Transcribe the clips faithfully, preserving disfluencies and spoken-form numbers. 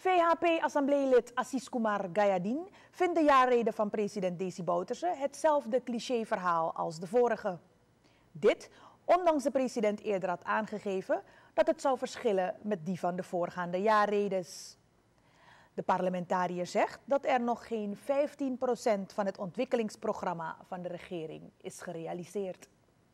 H P-assembleelid Assis Kumar Gayadin vindt de jaarrede van president Desi Bouterse hetzelfde clichéverhaal als de vorige. Dit ondanks de president eerder had aangegeven dat het zou verschillen met die van de voorgaande jaarredes. De parlementariër zegt dat er nog geen vijftien procent van het ontwikkelingsprogramma van de regering is gerealiseerd.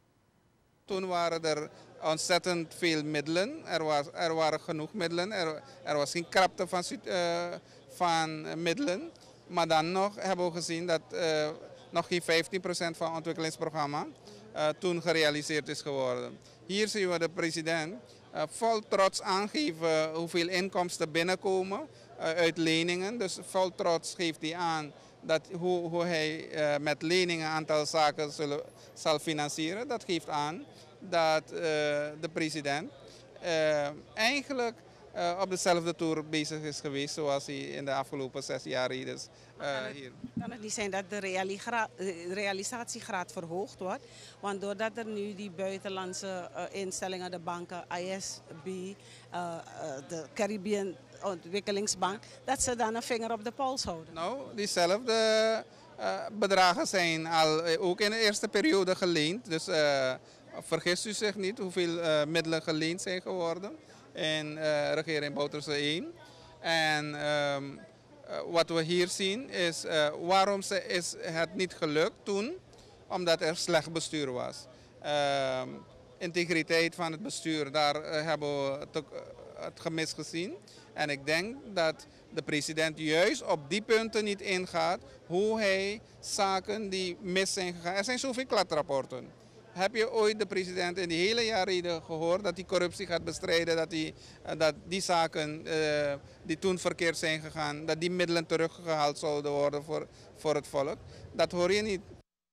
Toen waren er ontzettend veel middelen, er, was, er waren genoeg middelen, er, er was geen krapte van, uh, van middelen. Maar dan nog hebben we gezien dat uh, nog geen vijftien procent van het ontwikkelingsprogramma uh, toen gerealiseerd is geworden. Hier zien we de president uh, vol trots aangeven hoeveel inkomsten binnenkomen uh, uit leningen. Dus vol trots geeft hij aan dat hoe, hoe hij uh, met leningen een aantal zaken zullen, zal financieren. Dat geeft aan dat uh, de president uh, eigenlijk uh, op dezelfde toer bezig is geweest zoals hij in de afgelopen zes jaar is. Uh, hier. Kan het niet zijn dat de realisatiegraad verhoogd wordt? Want doordat er nu die buitenlandse uh, instellingen, de banken, I S B, uh, uh, de Caribbean Ontwikkelingsbank, dat ze dan een vinger op de pols houden? Nou, diezelfde uh, bedragen zijn al uh, ook in de eerste periode geleend. Dus uh, vergist u zich niet hoeveel uh, middelen geleend zijn geworden in uh, regering Bouterse één. En um, uh, wat we hier zien is uh, waarom ze is het niet gelukt toen, omdat er slecht bestuur was. Uh, integriteit van het bestuur, daar uh, hebben we het, uh, het gemis gezien. En ik denk dat de president juist op die punten niet ingaat hoe hij zaken die mis zijn gegaan. Er zijn zoveel klatrapporten. Heb je ooit de president in die hele jaarreden gehoord dat hij corruptie gaat bestrijden, dat die, dat die zaken uh, die toen verkeerd zijn gegaan, dat die middelen teruggehaald zouden worden voor, voor het volk? Dat hoor je niet.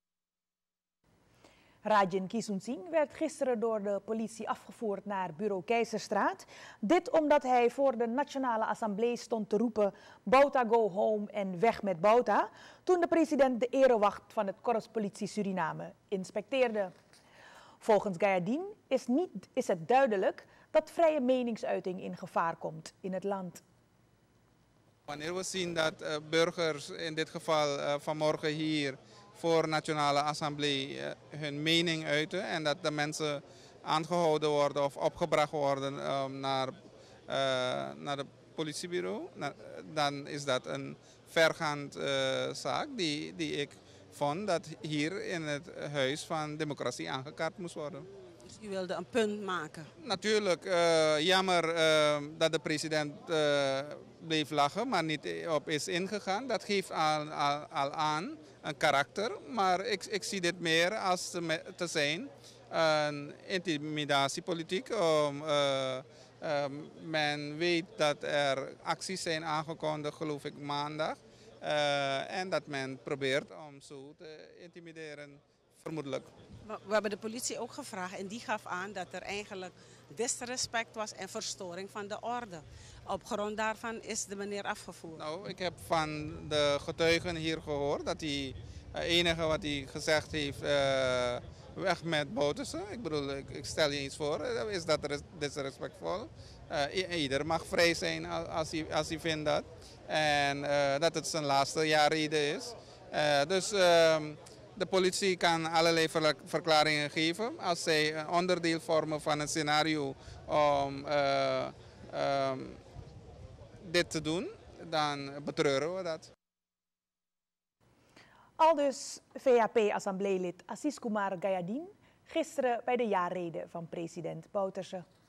Rajan Kisuntsing werd gisteren door de politie afgevoerd naar bureau Keizerstraat. Dit omdat hij voor de Nationale Assemblée stond te roepen Bouta go home en weg met Bouta, toen de president de erewacht van het Korps Politie Suriname inspecteerde. Volgens Gayadin is, niet, is het duidelijk dat vrije meningsuiting in gevaar komt in het land. Wanneer we zien dat uh, burgers, in dit geval uh, vanmorgen hier voor Nationale Assemblée, uh, hun mening uiten en dat de mensen aangehouden worden of opgebracht worden um, naar, uh, naar het politiebureau, na, dan is dat een vergaand uh, zaak die, die ik vond dat hier in het Huis van Democratie aangekaart moest worden. Dus u wilde een punt maken? Natuurlijk, uh, jammer uh, dat de president uh, bleef lachen, maar niet op is ingegaan. Dat geeft al, al, al aan een karakter, maar ik, ik zie dit meer als te, te zijn een intimidatiepolitiek. Um, uh, uh, men weet dat er acties zijn aangekondigd, geloof ik, maandag. Uh, en dat men probeert om zo te intimideren, vermoedelijk. We hebben de politie ook gevraagd en die gaf aan dat er eigenlijk disrespect was en verstoring van de orde. Op grond daarvan is de meneer afgevoerd. Nou, ik heb van de getuigen hier gehoord dat hij het enige wat hij gezegd heeft, uh, weg met Bouterse. Ik bedoel, ik, ik stel je iets voor, is dat disrespectvol. Uh, ieder mag vrij zijn als hij, als hij vindt dat. En uh, dat het zijn laatste jaarrede is. Uh, dus uh, de politie kan allerlei verklaringen geven als zij een onderdeel vormen van een scenario om uh, uh, dit te doen, dan betreuren we dat. Aldus V H P-assembleelid Assis Kumar Gayadin gisteren bij de jaarrede van president Bouterse.